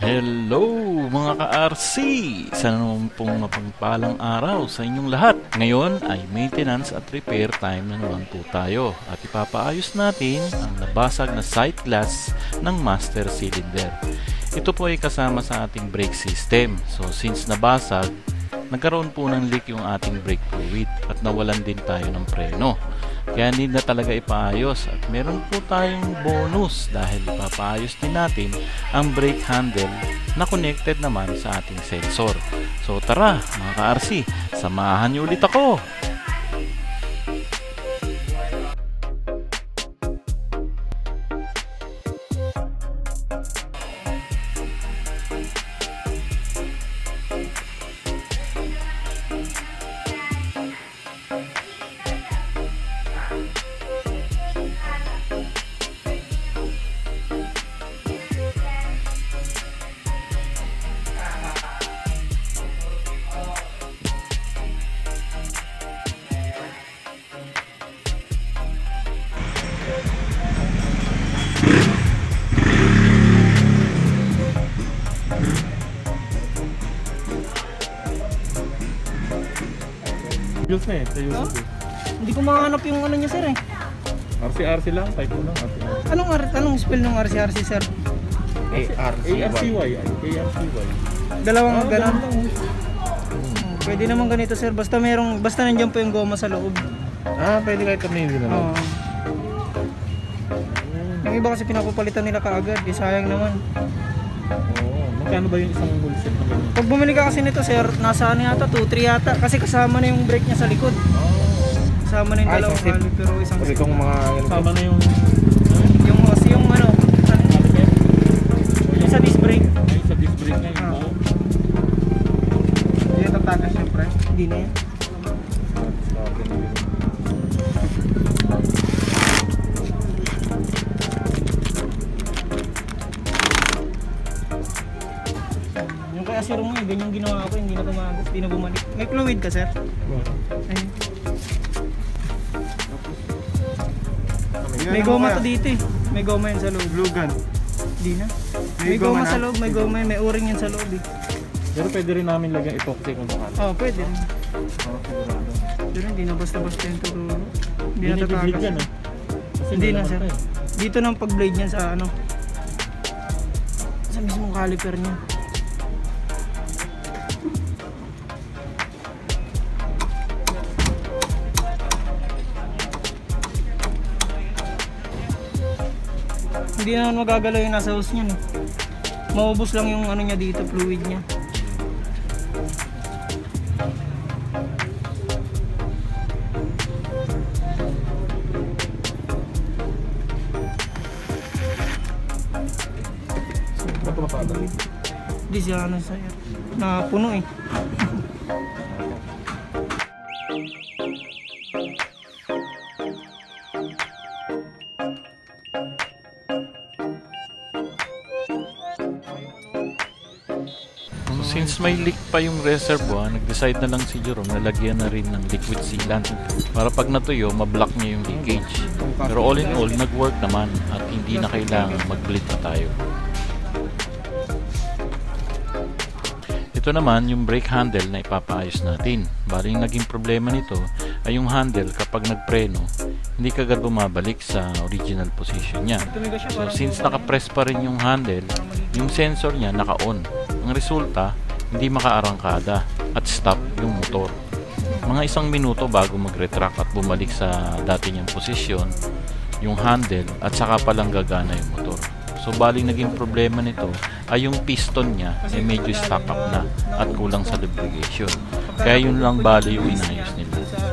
Hello mga ka-RC! Sana naman pong mapagpalang araw sa inyong lahat. Ngayon ay maintenance at repair time na naman po tayo at ipapaayos natin ang nabasag na sight glass ng master cylinder. Ito po ay kasama sa ating brake system. So since nabasag, nagkaroon po ng leak yung ating brake fluid at nawalan din tayo ng preno. Kaya need na talaga ipaayos at meron po tayong bonus dahil ipapaayos din natin ang brake handle na connected naman sa ating sensor. So tara mga ka-RC, samahan niyo ulit ako! Jules na eh, sa YouTube. Hindi ko mahanap yung ano niya, sir eh. RC lang, type mo lang RC. Anong spell ng RC sir? ARCY. Dalawang ganon. Pwede naman ganito, sir. Basta nandiyan po yung goma sa loob. Ah, pwede kahit kami hindi na lang. Yung iba kasi pinapapalitan nila kaagad, sayang naman. Magkano ba yung isang wholesale na ganyan? Pag bumili ka kasi nito, sir, nasa ano yata, 2-3 yata. Kasi kasama na yung brake niya sa likod. Kasama na yung dalawang halo, pero isang Kasi itong mga... kasama na yung ano, yung sa disc brake. Ay, sa disc brake nga yung buo. Hindi yan tatagas syempre. Hindi na yan. Yung kaya sir mo eh, ganyan ginawa ko, hindi na tumagas, hindi na bumalik. May fluid ka, sir? Ayun. May goma to dito eh. May goma yun sa loob. Blue gun. Hindi na. May goma sa loob, may goma yun, may o-ring yan sa loob eh. Pero pwede rin namin lagyan epoxy kung sakali. Oo, pwede rin. Sigurado. Pero hindi na basta-basta yung tururo. Hindi na Hindi tatagas. yan eh. Hindi na, sir. Dito nang pag-blade niyan sa ano. Sa mismong caliper niya. Hindi naman magagalaw yung nasa hose niya, no? Maubos lang yung ano niya dito, fluid niya. Hindi siya ano sa'yo. Napuno eh. Since may leak pa yung reservoir, nag-decide na lang si Jerome na lagyan na rin ng liquid sealant para pag natuyo, mablock niya yung leakage. Pero all in all, nag-work naman at hindi na kailangan mag-bleed na tayo. Ito naman yung brake handle na ipapaayos natin. Bali yung naging problema nito ay yung handle kapag nagpreno, hindi kagad bumabalik sa original position niya. So since naka-press pa rin yung handle, yung sensor niya naka-on. Ang resulta, hindi makaarangkada at stop yung motor. Mga 1 minuto bago mag-retract at bumalik sa dati niyang posisyon, yung handle at saka palang gagana yung motor. So bali naging problema nito ay yung piston niya ay medyo stuck up na at kulang sa lubrication. Kaya yun lang bali yung inayos nila.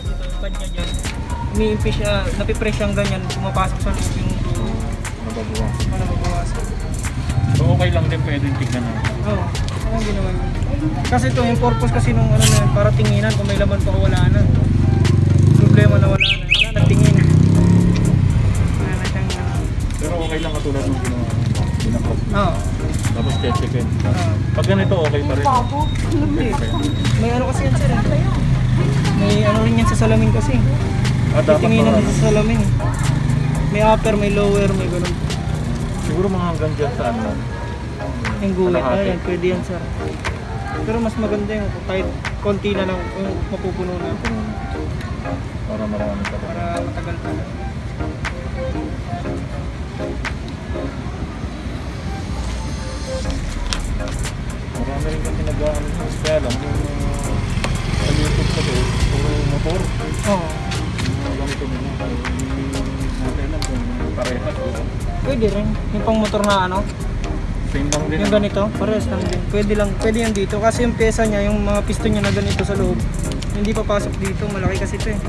Umiimpi siya, napipress siyang ganyan, pumapasok sa loob yung mababawasan. So okay lang din pwedeng tignan natin. Oo, ang ginawa niya. Kasi ito, yung purpose kasi nung ano na yun, para tinginan kung may laman pa o wala na. Problema na wala na, nagtingin. Wala na siyang Pero okay lang katulad ng ginawa. Oo. Tapos check-in. Pag ganito okay pa rin. Hindi. May ano kasi yan, sir. May ano rin yan sa salamin kasi. Titinginan din sa salamin. May upper, may lower, may ganun. Siguro mga hanggang dyan sa ano. Yung guhit, Kalahati. ayan, pwede yan sir. Pero mas maganda yung kahit konti na lang kung mapupuno na. Para marami ka pa. Para matagal pa. Marami rin kasi nag-ano kaya lang yung sa YouTube kasi puro motor. Oo. Yung ganito nila. Natin lang kung parehas. Pwede rin. Yung pang motor na ano, Same lang din. yung ganito, parehas lang din. Pwede yan dito. Kasi yung pyesa niya, yung mga piston niya na ganito sa loob, hindi papasok dito. Malaki kasi ito eh.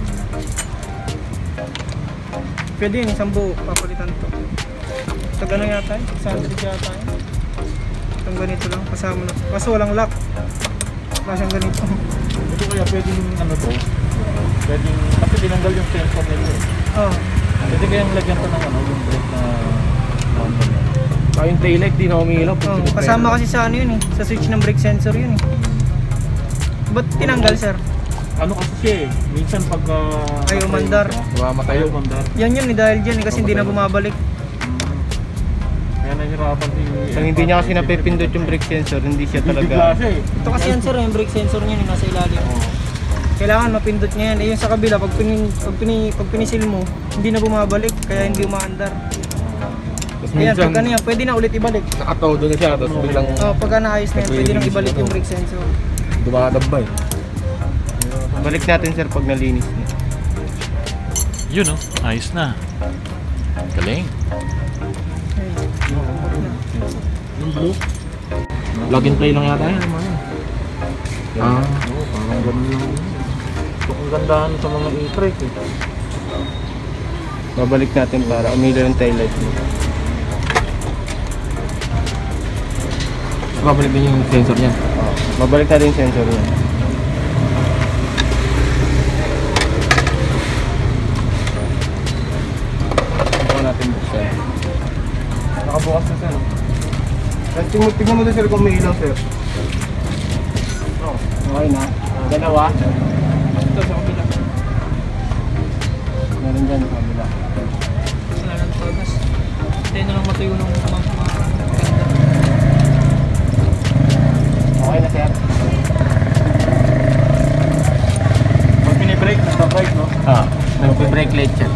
Pwede yun, isang buo, papalitan to. Sa gano'n yata eh, 600 yata eh. Itong ganito lang, kasama na. Kaso walang lock. Wala siyang ganito. Ito kaya pwedeng ano to. Pwedeng, kasi tinanggal yung sensor nito eh. Oo. Pwede kayang lagyan to ng ano, yung brake na bumper na. Yung taillight di na umiilaw. Oh, kasama kasi sa ano yun eh, sa switch ng brake sensor yun eh. Ba't tinanggal sir? Ano kasi siya eh, minsan pag Ayaw mandar. Ayaw mandar. Yan yun eh, dahil dyan eh, kasi hindi na bumabalik. Kaya nahirapan si... Pag hindi niya kasi napipindot yung brake sensor, hindi siya Bibigla talaga. siya eh. Ito kasi yan sir, yung brake sensor niya nasa ilalim. Oo. Kailangan mapindot niya yan. Eh yung sa kabila, pag pinisil mo, hindi na bumabalik, kaya hindi umaandar. Tapos Ayan, minsan, pag ano yan, pwede na ulit ibalik. nakatodo na siya, tapos biglang Oh, pagka naayos na yan, pwede nang ibalik yung brake sensor. dumadabay. Balik natin sir pag nalinis na. Yun oh, ayos na. Galing. Yung blue? Plug and play lang yata yan. Ah. Oo, parang ganun lang. Ito ang gandahan sa mga e-trike eh. Babalik natin para umilaw yung taillight mo. Babalik din yung sensor niya. Babalik natin yung sensor niya. Bukan natin buksan. Nakabukas na sir. Tingnan mo din sir kung may ilaw sir. Okay na. Dalawa. Ito sa kabila. Meron dyan sa kabila. Wala nang tagas. Tayo na lang matuyo ng mga Okay na sir. Pag pinibrake, nagpa-brake no? Nagbe-brake light siya.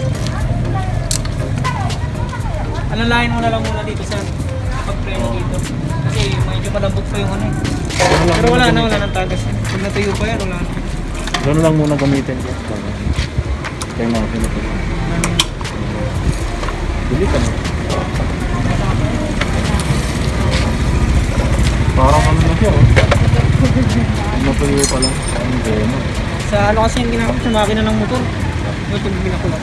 alalahin mo na lang muna dito sir. Pag-preno dito. Kasi medyo malambot pa yung ano eh. Pero wala nang tagas. Pag natuyo pa yan, wala na. Gano'n lang muna gamitin ko. Kaya mga pinapin. Bili ka na. Parang ano na siya oh. Matuyo pa lang. Hindi no. Sa ano kasi yung ginagawa sa makina ng motor. Ito yung ginakulat.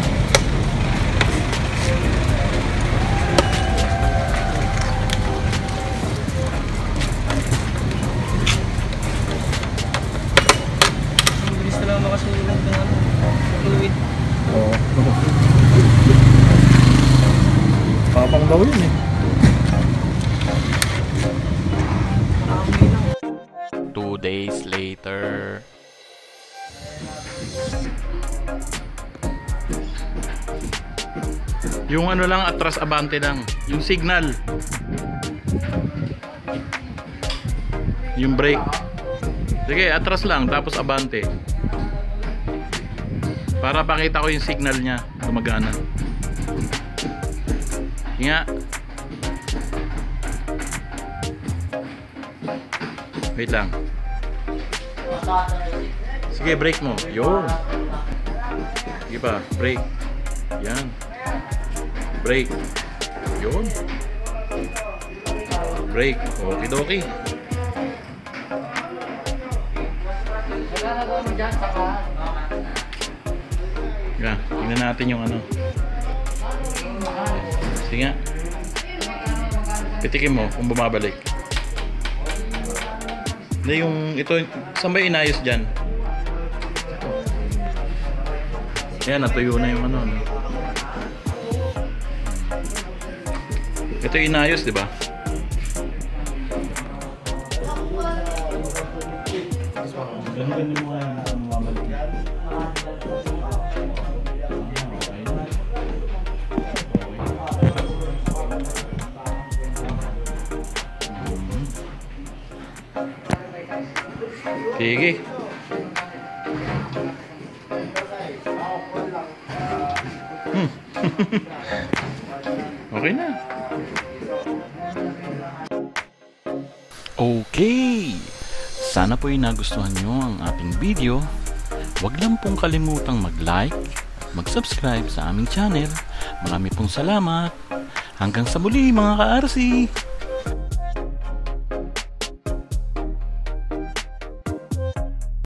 Ang bilis na lang makasulong ng ano, fluid. Oo. Papang daw yun eh. Marami lang. 2 days later. Yung ano lang, atras abante lang. Yung signal. Yung brake. Sige, atras lang, tapos abante. Para pakita ko yung signal niya. Gumagana. Nga. Wait lang. Sige, brake mo. Yun. Sige pa, brake. Yan. Brake. Yun. Brake. Okidoki. Yan. Tingnan natin yung ano. Sige nga. Pitikin mo kung bumabalik. Hindi yung ito, saan ba inayos dyan? Ayan, natuyo na yung ano. Ito yung inayos, di ba? Ganun yung mga bumabalik. Sige. Okay na. Okay. Sana po'y nagustuhan nyo ang ating video. Huwag lang pong kalimutang mag-like at mag-subscribe sa aming channel. Marami pong salamat. Hanggang sa muli mga ka-RC!